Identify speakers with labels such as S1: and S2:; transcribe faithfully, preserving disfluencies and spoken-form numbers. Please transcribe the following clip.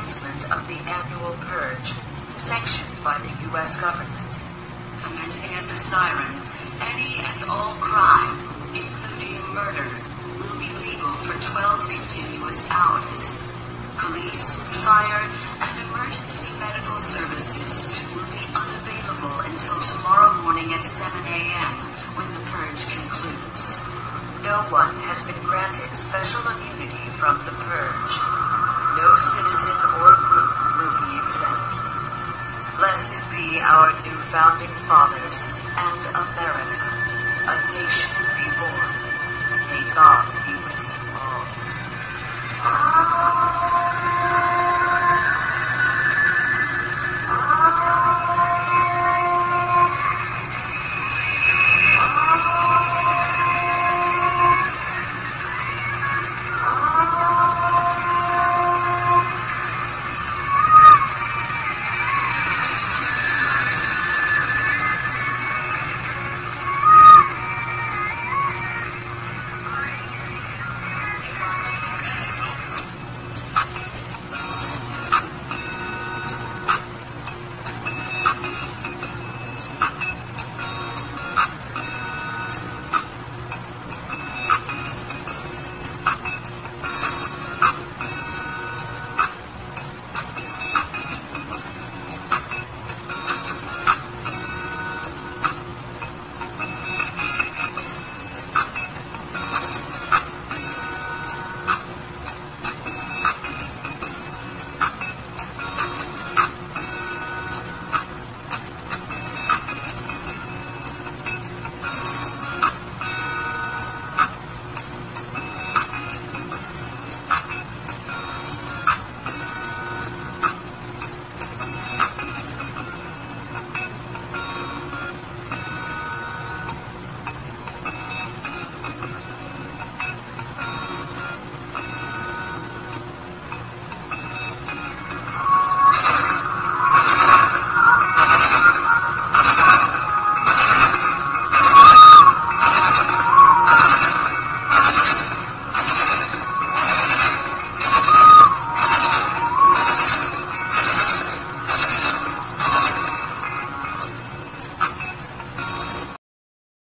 S1: commencement of the annual purge, sanctioned by the U S government. Commencing at the siren, any and all crime, including murder, will be legal for twelve continuous hours. Police, fire, and emergency medical services will be unavailable until tomorrow morning at seven a m when the purge concludes. No one has been granted special immunity from the purge. No citizen